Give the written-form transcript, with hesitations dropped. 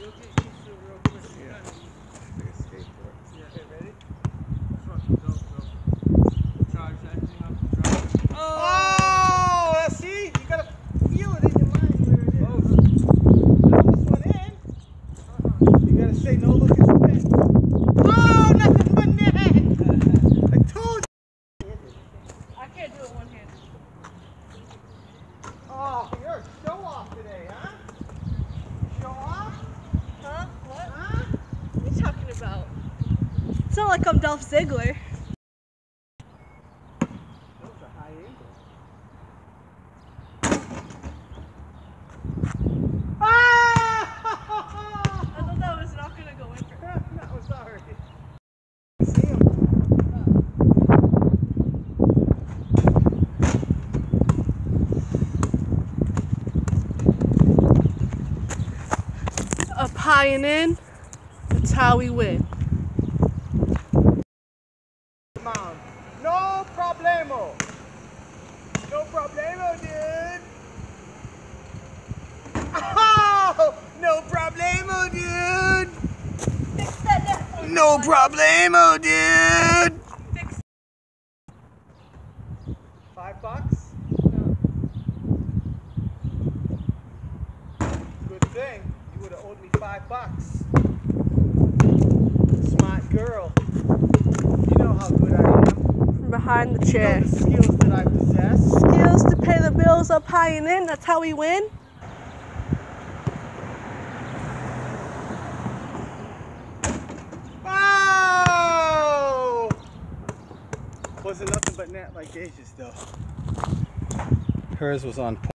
You'll get used to it real quick. Yeah. Like a skateboard. Yeah. Okay, ready? Fucking dope, bro. Charge that thing up. Drive it. Oh! See? You gotta feel it in your mind where it is. Oh. I almost went in. You gotta say no look at the net. Oh, nothing but net! I told you! I can't do it one-handed. Oh, you're a show-off today, huh? Show off? Huh? What? Huh? What are you talking about? It's not like I'm Dolph Ziggler. That was a high angle. Ah! I thought that was not gonna go in for me. No, sorry. See him. Up high and in, that's how we win. Come on. No problemo. No problemo, dude. Oh, no problemo, dude. Fix that net. No problemo, dude. Fix $5? No. Good thing. You would have owed me $5. Smart girl. You know how good I am. From behind the You chair. know the skills that I possess. Skills to pay the bills up high and in, that's how we win. Oh! Wasn't nothing but net like Daija's though. Hers was on point.